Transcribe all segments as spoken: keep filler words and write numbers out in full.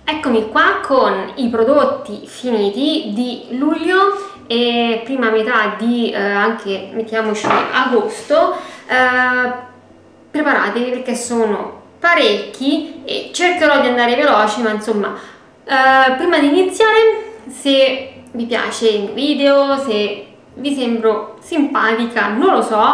Eccomi qua con i prodotti finiti di luglio e prima metà di eh, anche, mettiamoci, agosto. Eh, preparatevi perché sono parecchi e cercherò di andare veloce, ma insomma, eh, prima di iniziare, se vi piace il video, se vi sembro simpatica, non lo so,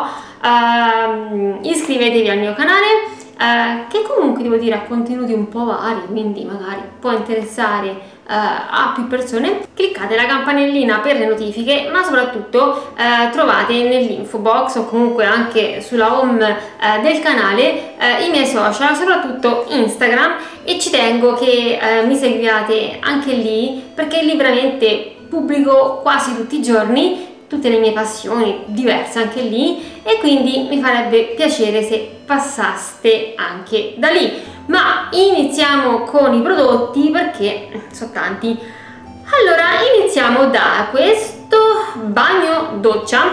eh, iscrivetevi al mio canale. Uh, che comunque devo dire ha contenuti un po' vari, quindi magari può interessare uh, a più persone. Cliccate la campanellina per le notifiche, ma soprattutto uh, trovate nell'info box o comunque anche sulla home uh, del canale uh, i miei social, soprattutto Instagram, e ci tengo che uh, mi seguiate anche lì, perché lì veramente pubblico quasi tutti i giorni tutte le mie passioni diverse anche lì, e quindi mi farebbe piacere se passaste anche da lì. Ma iniziamo con i prodotti perché sono tanti. Allora, iniziamo da questo bagno doccia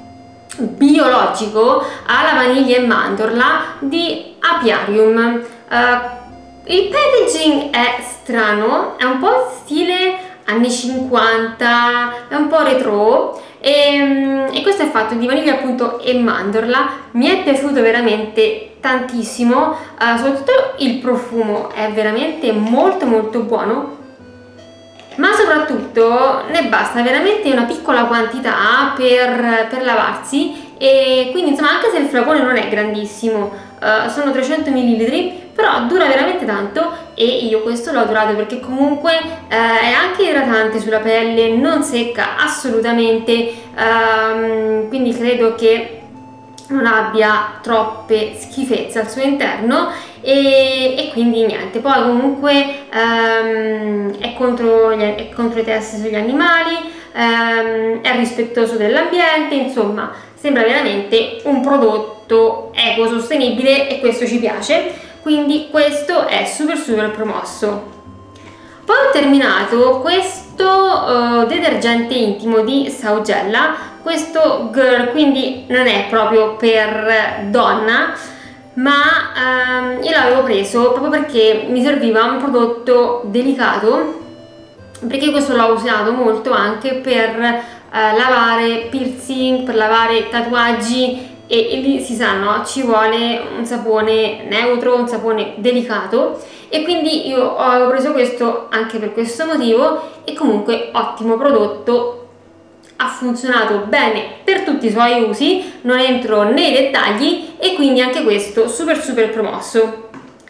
biologico alla vaniglia e mandorla di Apiarium. Uh, il packaging è strano, è un po' stile anni cinquanta, è un po' retro. E, e questo è fatto di vaniglia appunto e mandorla. Mi è piaciuto veramente tantissimo, uh, soprattutto il profumo è veramente molto molto buono, ma soprattutto ne basta veramente una piccola quantità per, per lavarsi, e quindi insomma, anche se il flacone non è grandissimo, uh, sono trecento millilitri, però dura veramente tanto e io questo l'ho adorato perché comunque uh, è anche idratante sulla pelle, non secca assolutamente, um, quindi credo che non abbia troppe schifezze al suo interno, e, e quindi niente. Poi comunque um, è, contro gli, è contro i test sugli animali, um, è rispettoso dell'ambiente, insomma sembra veramente un prodotto ecosostenibile e questo ci piace, quindi questo è super super promosso. Poi ho terminato questo uh, detergente intimo di Saugella, questo Girl, quindi non è proprio per donna, ma um, io l'avevo preso proprio perché mi serviva un prodotto delicato, perché questo l'ho usato molto anche per Uh, lavare piercing, per lavare tatuaggi, e, e lì si sa, no? Ci vuole un sapone neutro, un sapone delicato, e quindi io ho preso questo anche per questo motivo. E comunque ottimo prodotto, ha funzionato bene per tutti i suoi usi, non entro nei dettagli, e quindi anche questo super super promosso.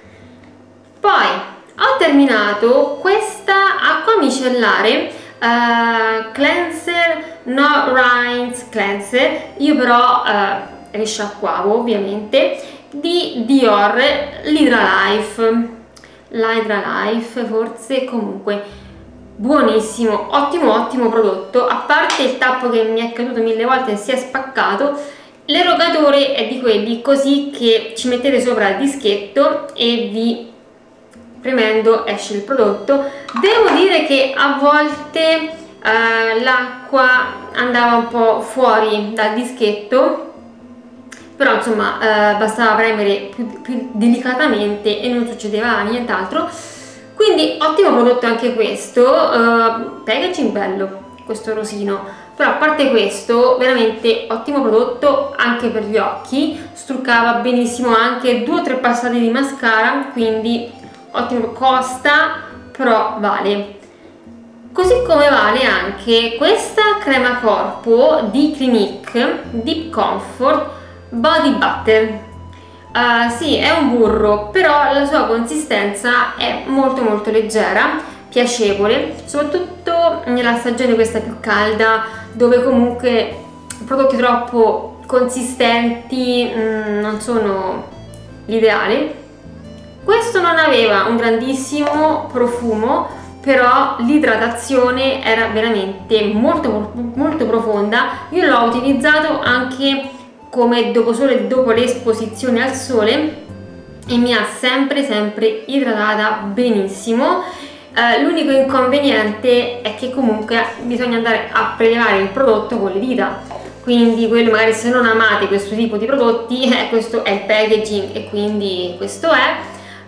Poi ho terminato questa acqua micellare Uh, cleanser no rinse cleanser, io però uh, risciacquavo ovviamente, di Dior, l'Hydra Life, l'Hydra Life forse, comunque buonissimo, ottimo ottimo prodotto, a parte il tappo che mi è caduto mille volte e si è spaccato. L'erogatore è di quelli così che ci mettete sopra il dischetto e vi premendo esce il prodotto. Devo dire che a volte eh, l'acqua andava un po' fuori dal dischetto, però insomma eh, bastava premere più, più delicatamente e non succedeva nient'altro, quindi ottimo prodotto anche questo. eh, packaging bello, questo rosino, però a parte questo veramente ottimo prodotto anche per gli occhi, struccava benissimo anche due o tre passate di mascara, quindi ottimo, costa però vale. Così come vale anche questa crema corpo di Clinique Deep Comfort Body Butter. Uh, sì, è un burro, però la sua consistenza è molto molto leggera, piacevole, soprattutto nella stagione questa più calda, dove comunque prodotti troppo consistenti mh, non sono l'ideale. Questo non aveva un grandissimo profumo, però l'idratazione era veramente molto molto profonda. Io l'ho utilizzato anche come doposole dopo l'esposizione al sole e mi ha sempre sempre idratata benissimo. Eh, l'unico inconveniente è che comunque bisogna andare a prelevare il prodotto con le dita, quindi quello magari, se non amate questo tipo di prodotti, eh, questo è il packaging e quindi questo è.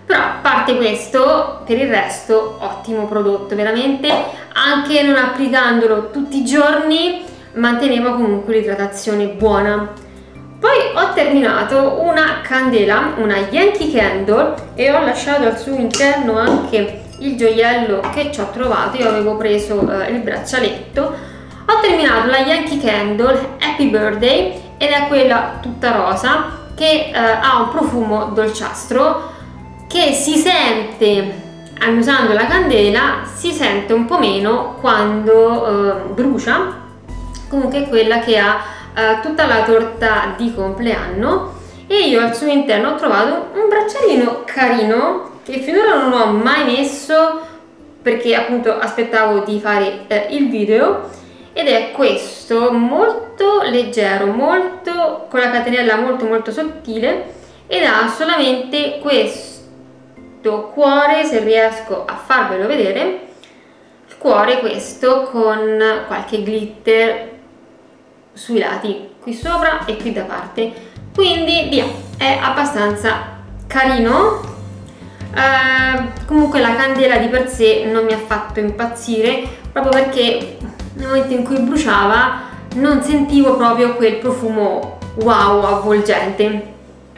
Però a parte questo, per il resto ottimo prodotto, veramente, anche non applicandolo tutti i giorni manteneva comunque l'idratazione buona. Poi ho terminato una candela, una Yankee Candle, e ho lasciato al suo interno anche il gioiello che ci ho trovato. Io avevo preso eh, il braccialetto. Ho terminato la Yankee Candle Happy Birthday, ed è quella tutta rosa che eh, ha un profumo dolciastro che si sente, annusando la candela, si sente un po' meno quando eh, brucia. Comunque è quella che ha eh, tutta la torta di compleanno, e io al suo interno ho trovato un braccialino carino che finora non ho mai messo perché appunto aspettavo di fare eh, il video, ed è questo, molto leggero, molto con la catenella molto molto sottile, ed ha solamente questo cuore, se riesco a farvelo vedere, il cuore questo con qualche glitter sui lati, qui sopra e qui da parte, quindi via, è abbastanza carino. Eh, comunque la candela di per sé non mi ha fatto impazzire, proprio perché nel momento in cui bruciava non sentivo proprio quel profumo wow avvolgente.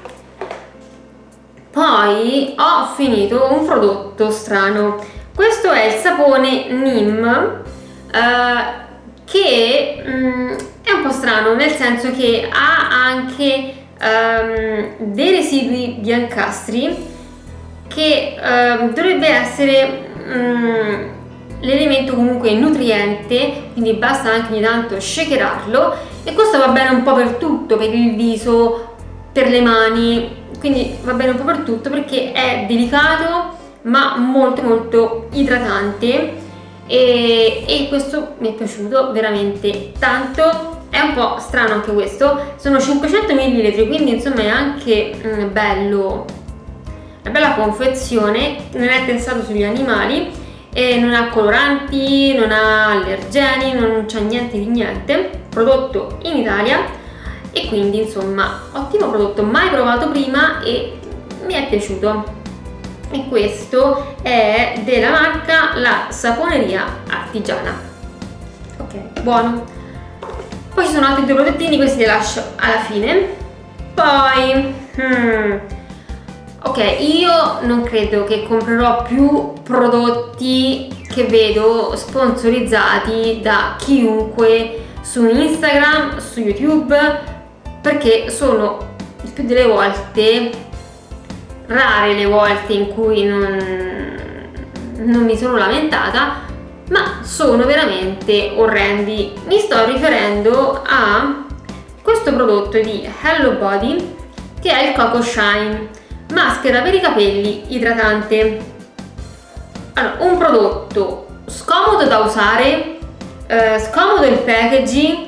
Poi ho finito un prodotto strano, questo è il sapone Neem, eh, che mm, è un po' strano, nel senso che ha anche um, dei residui biancastri che um, dovrebbe essere um, l'elemento comunque nutriente, quindi basta anche ogni tanto shakerarlo, e questo va bene un po' per tutto, per il viso, per le mani, quindi va bene un po' per tutto perché è delicato ma molto molto idratante, e, e questo mi è piaciuto veramente tanto. È un po' strano anche questo, sono cinquecento millilitri, quindi insomma è anche mm, bello, una bella confezione, non è pensato sugli animali, e non ha coloranti, non ha allergeni, non c'è niente di niente, prodotto in Italia, e quindi insomma ottimo prodotto, mai provato prima e mi è piaciuto. E questo è della marca La Saponeria Artigiana. Ok, buono. Poi ci sono altri due prodottini, questi li lascio alla fine. Poi hmm, ok, io non credo che comprerò più prodotti che vedo sponsorizzati da chiunque su Instagram, su YouTube, perché sono il più delle volte, rare le volte in cui non, non mi sono lamentata, ma sono veramente orrendi. Mi sto riferendo a questo prodotto di Hello Body, che è il Coco Shine maschera per i capelli idratante. Allora, un prodotto scomodo da usare, eh, scomodo il packaging,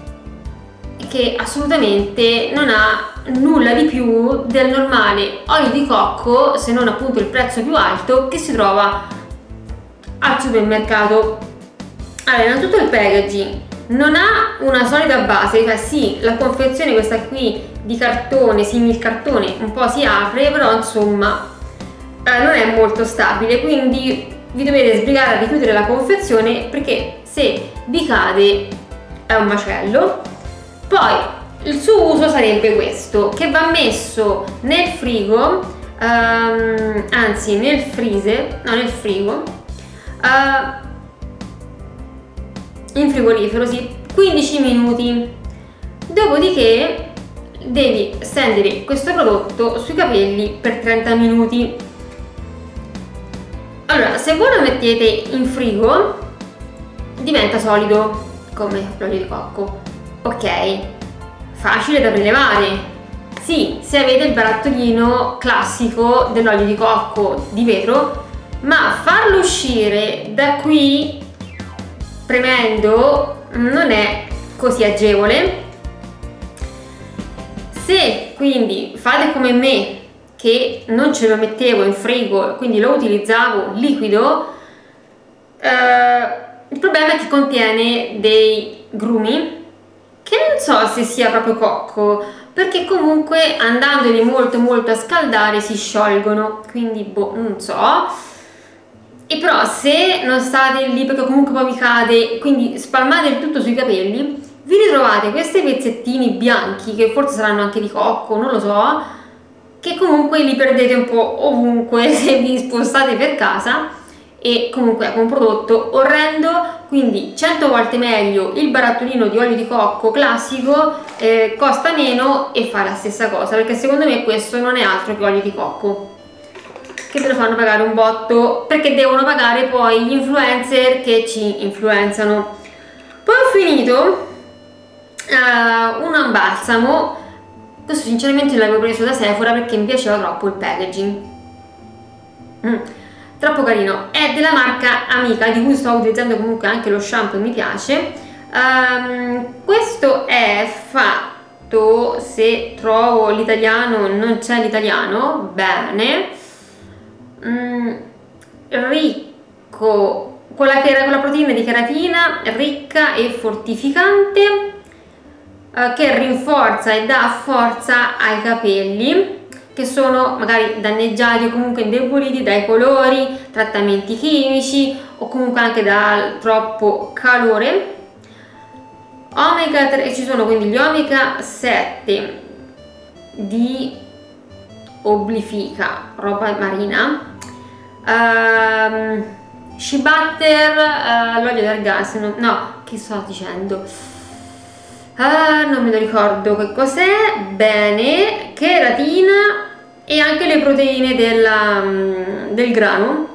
che assolutamente non ha nulla di più del normale olio di cocco, se non appunto il prezzo più alto che si trova al supermercato. Allora, innanzitutto il packaging non ha una solida base, cioè sì, la confezione questa qui di cartone, simil cartone, un po' si apre, però insomma eh, non è molto stabile, quindi vi dovete sbrigare a richiudere la confezione, perché se vi cade è un macello. Poi il suo uso sarebbe questo, che va messo nel frigo, ehm, anzi nel freezer, no nel frigo, eh, in frigorifero, sì, quindici minuti. Dopodiché devi stendere questo prodotto sui capelli per trenta minuti. Allora, se voi lo mettete in frigo diventa solido come l'olio di cocco, ok, facile da prelevare, sì, se avete il barattolino classico dell'olio di cocco di vetro, ma farlo uscire da qui premendo non è così agevole. Se quindi fate come me, che non ce lo mettevo in frigo, quindi lo utilizzavo liquido, eh, il problema è che contiene dei grumi che non so se sia proprio cocco, perché comunque andandoli molto molto a scaldare si sciolgono, quindi boh, non so. E però se non state lì, perché comunque poi vi cade, quindi spalmate il tutto sui capelli, vi ritrovate questi pezzettini bianchi che forse saranno anche di cocco, non lo so, che comunque li perdete un po' ovunque se vi spostate per casa. E comunque è un prodotto orrendo, quindi cento volte meglio il barattolino di olio di cocco classico, eh, costa meno e fa la stessa cosa, perché secondo me questo non è altro che olio di cocco, che ve lo fanno pagare un botto, perché devono pagare poi gli influencer che ci influenzano. Poi ho finito uh, un balsamo, questo sinceramente l'avevo preso da Sephora perché mi piaceva troppo il packaging. Mm. Troppo carino, è della marca Amica, di cui sto utilizzando comunque anche lo shampoo e mi piace. Um, questo è fatto, se trovo l'italiano, non c'è l'italiano, bene, um, ricco, con la, con la proteina di cheratina, ricca e fortificante, uh, che rinforza e dà forza ai capelli che sono magari danneggiati o comunque indeboliti dai colori, trattamenti chimici o comunque anche dal troppo calore. Omega tre, ci sono quindi gli omega sette di Oblifica, roba marina, um, shea butter, uh, l'olio d'argano, no, che sto dicendo? Uh, non me lo ricordo che cos'è, bene, cheratina e anche le proteine della, um, del grano.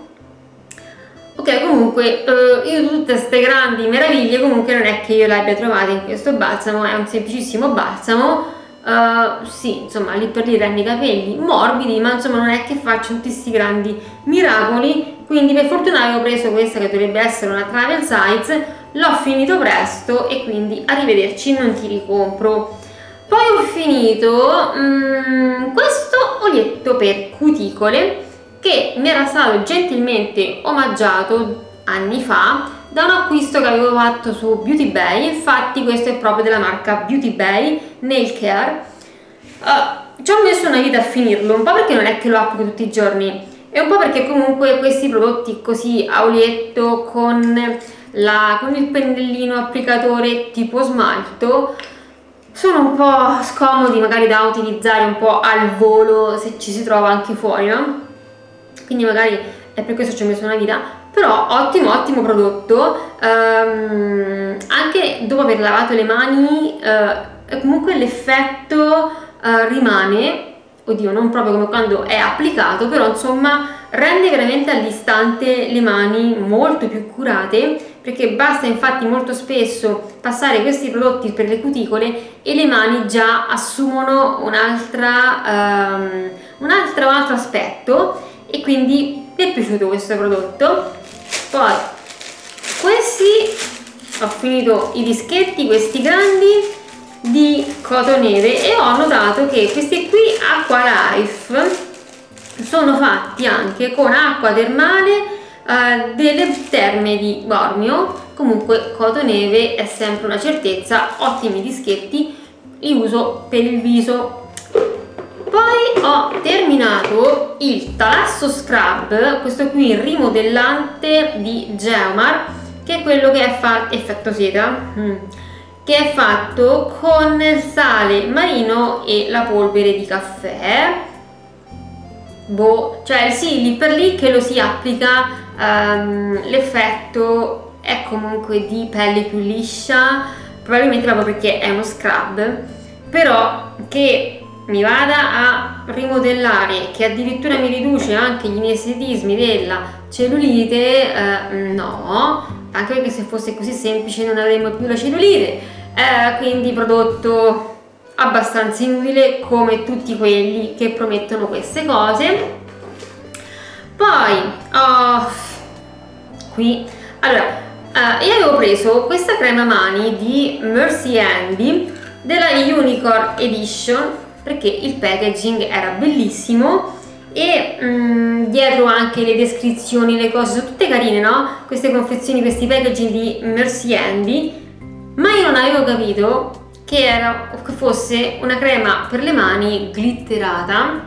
Ok, comunque uh, io tutte queste grandi meraviglie comunque non è che io le abbia trovate in questo balsamo, è un semplicissimo balsamo, uh, sì, insomma lì per lì rende i capelli morbidi, ma insomma non è che faccio tutti questi grandi miracoli, quindi per fortuna avevo preso questa che dovrebbe essere una travel size. L'ho finito presto e quindi arrivederci, non ti ricompro. Poi ho finito um, questo olietto per cuticole che mi era stato gentilmente omaggiato anni fa da un acquisto che avevo fatto su Beauty Bay. Infatti questo è proprio della marca Beauty Bay Nail Care. Uh, ci ho messo una vita a finirlo, un po' perché non è che lo applico tutti i giorni e un po' perché comunque questi prodotti così a olietto con La, con il pennellino applicatore tipo smalto sono un po' scomodi magari da utilizzare un po' al volo se ci si trova anche fuori, no? Quindi magari è per questo ci ho messo una vita, però ottimo ottimo prodotto, um, anche dopo aver lavato le mani uh, comunque l'effetto uh, rimane, oddio non proprio come quando è applicato, però insomma rende veramente all'istante le mani molto più curate, perché basta infatti molto spesso passare questi prodotti per le cuticole e le mani già assumono un'altra um, un altro, un altro aspetto, e quindi mi è piaciuto questo prodotto. Poi questi, ho finito i dischetti, questi grandi di Cotoneve, e ho notato che questi qui Acqua Life sono fatti anche con acqua termale eh, delle terme di Bormio. Comunque Cotoneve è sempre una certezza, ottimi dischetti, li uso per il viso. Poi ho terminato il Talasso Scrub, questo qui rimodellante di Geomar, che è quello che è fatto effetto seta, mm. che è fatto con il sale marino e la polvere di caffè. Boh, cioè sì, lì per lì che lo si applica, um, l'effetto è comunque di pelle più liscia, probabilmente proprio perché è uno scrub, però che mi vada a rimodellare, che addirittura mi riduce anche gli inestetismi della cellulite, eh, no, anche perché se fosse così semplice non avremmo più la cellulite, eh, quindi prodotto abbastanza inutile come tutti quelli che promettono queste cose. Poi oh, qui allora uh, io avevo preso questa crema mani di Mercy Handy della Unicorn Edition perché il packaging era bellissimo e um, dietro anche le descrizioni, le cose sono tutte carine, no? Queste confezioni, questi packaging di Mercy Handy, ma io non avevo capito che, era, che fosse una crema per le mani glitterata,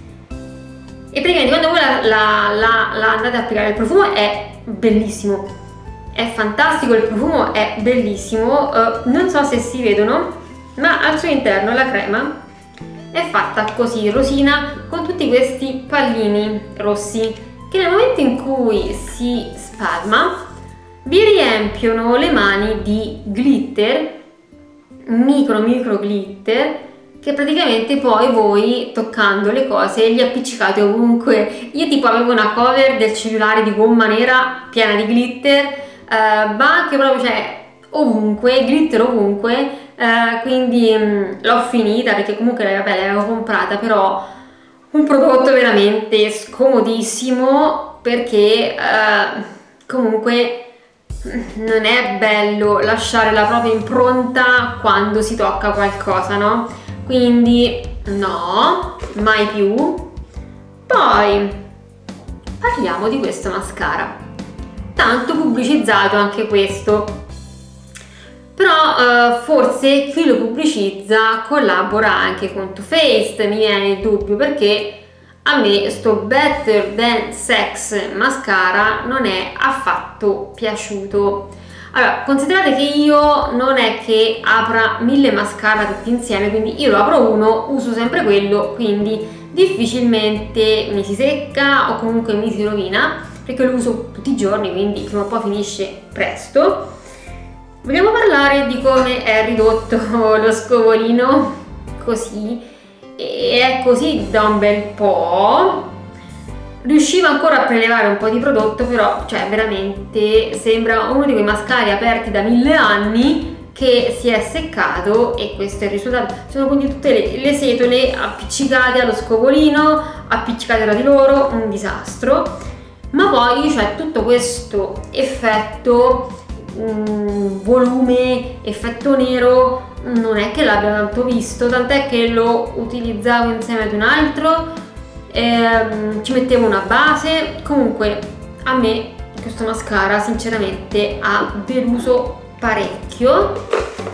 e praticamente quando voi la, la, la, la andate a applicare, il profumo è bellissimo, è fantastico, il profumo è bellissimo, uh, non so se si vedono, ma al suo interno la crema è fatta così, rosina, con tutti questi pallini rossi che nel momento in cui si spalma vi riempiono le mani di glitter, micro micro glitter, che praticamente poi voi, toccando le cose, li appiccicate ovunque. Io tipo avevo una cover del cellulare di gomma nera piena di glitter, eh, ma anche proprio, cioè, ovunque, glitter ovunque, eh, quindi mh, l'ho finita perché comunque vabbè, l'avevo comprata, però un prodotto veramente scomodissimo, perché eh, comunque non è bello lasciare la propria impronta quando si tocca qualcosa, no? Quindi no, mai più. Poi parliamo di questo mascara, tanto pubblicizzato anche questo, però eh, forse chi lo pubblicizza collabora anche con Too Faced, mi viene il dubbio, perché a me sto Better Than Sex mascara non è affatto piaciuto. Allora, considerate che io non è che apra mille mascara tutti insieme, quindi io lo apro uno, uso sempre quello, quindi difficilmente mi si secca o comunque mi si rovina, perché lo uso tutti i giorni, quindi prima o poi finisce presto. Vogliamo parlare di come è ridotto lo scovolino, così, e è così da un bel po'. Riuscivo ancora a prelevare un po' di prodotto, però cioè veramente sembra uno di quei mascari aperti da mille anni che si è seccato, e questo è il risultato. Sono quindi tutte le, le setole appiccicate allo scovolino, appiccicate tra di loro, un disastro. Ma poi c'è tutto questo effetto um, volume, effetto nero, non è che l'abbia tanto visto, tant'è che lo utilizzavo insieme ad un altro. Ehm, ci mettevo una base. Comunque a me questo mascara sinceramente ha deluso parecchio.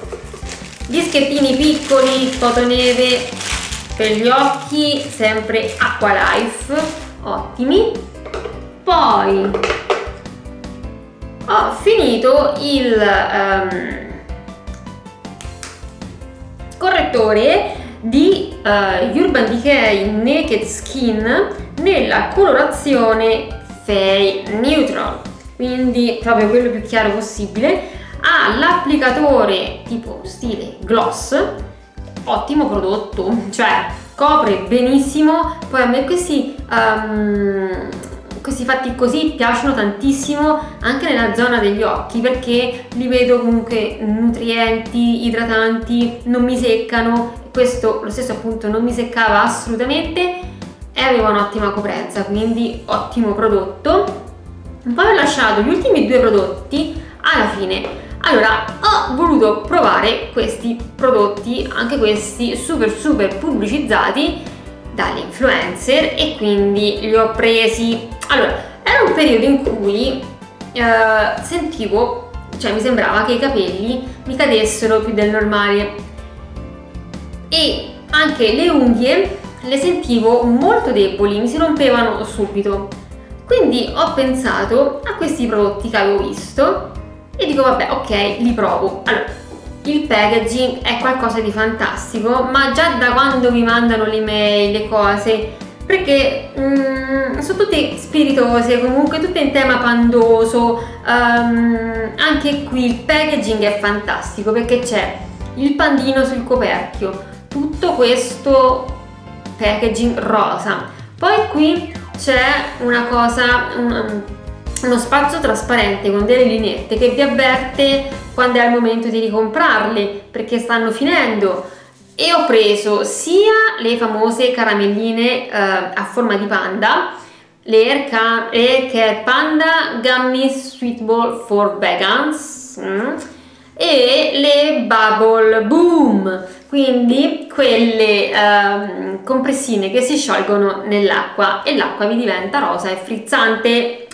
Dischettini piccoli, fotoneve per gli occhi, sempre Aqualife, ottimi. Poi ho finito il um, correttore di uh, Urban Decay Naked Skin nella colorazione Fey Neutral, quindi proprio quello più chiaro possibile. Ha l'applicatore tipo stile gloss, ottimo prodotto, cioè copre benissimo. Poi a me questi um, questi fatti così piacciono tantissimo anche nella zona degli occhi, perché li vedo comunque nutrienti, idratanti, non mi seccano. Questo lo stesso appunto non mi seccava assolutamente e aveva un'ottima coprenza, quindi ottimo prodotto. Poi ho lasciato gli ultimi due prodotti alla fine. Allora, ho voluto provare questi prodotti, anche questi super super pubblicizzati dalle influencer, e quindi li ho presi. Allora, era un periodo in cui eh, sentivo, cioè mi sembrava che i capelli mi cadessero più del normale, e anche le unghie le sentivo molto deboli, mi si rompevano subito. Quindi ho pensato a questi prodotti che avevo visto e dico vabbè, ok, li provo. Allora, il packaging è qualcosa di fantastico, ma già da quando vi mandano le mail, le cose, perché mm, sono tutte spiritose, comunque tutte in tema pandoso. Um, anche qui il packaging è fantastico, perché c'è il pandino sul coperchio, tutto questo packaging rosa, poi qui c'è una cosa, un, uno spazio trasparente con delle lineette che vi avverte quando è il momento di ricomprarle, perché stanno finendo. E ho preso sia le famose caramelline eh, a forma di panda, le Hair Care Panda Gummy Sweet Ball for Vegans, mm, e le Bubble Boom, quindi quelle um, compressine che si sciolgono nell'acqua e l'acqua vi diventa rosa e frizzante.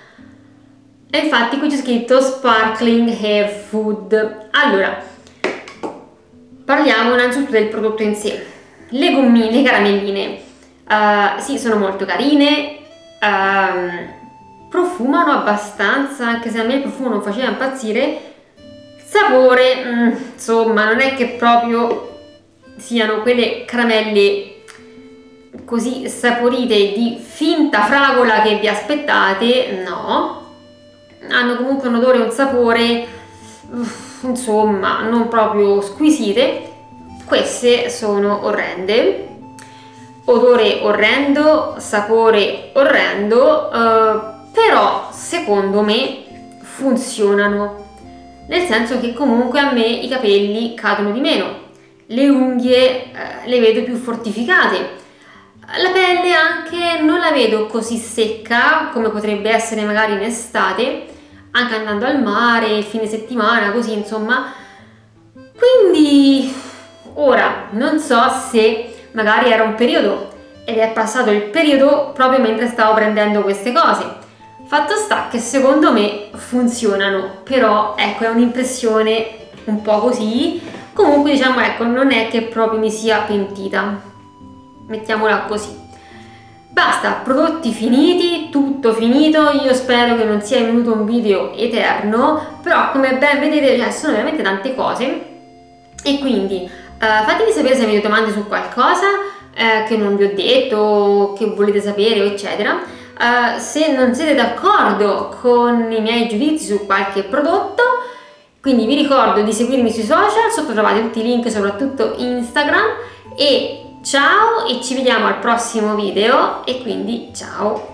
E infatti qui c'è scritto Sparkling Hair Food. Allora, Parliamo innanzitutto del prodotto in sé. Le gommine, le caramelline, uh, sì, sono molto carine, uh, profumano abbastanza, anche se a me il profumo non faceva impazzire. Il sapore, mm, insomma, non è che proprio siano quelle caramelle così saporite di finta fragola che vi aspettate, no. Hanno comunque un odore e un sapore, uff, insomma, non proprio squisite. Queste sono orrende, odore orrendo, sapore orrendo, eh, però secondo me funzionano, nel senso che comunque a me i capelli cadono di meno, le unghie eh, le vedo più fortificate, la pelle anche non la vedo così secca come potrebbe essere magari in estate, anche andando al mare, fine settimana, così insomma. Quindi ora non so se magari era un periodo ed è passato il periodo proprio mentre stavo prendendo queste cose. Fatto sta che secondo me funzionano, però ecco, è un'impressione un po' così. Comunque diciamo, ecco, non è che proprio mi sia pentita, mettiamola così. Basta, prodotti finiti, tutto finito. Io spero che non sia venuto un video eterno, però come ben vedete, cioè, sono veramente tante cose. E quindi uh, fatemi sapere se avete domande su qualcosa uh, che non vi ho detto, che volete sapere, eccetera. Uh, se non siete d'accordo con i miei giudizi su qualche prodotto, quindi vi ricordo di seguirmi sui social, sotto trovate tutti i link, soprattutto Instagram, e ciao, e ci vediamo al prossimo video, e quindi ciao!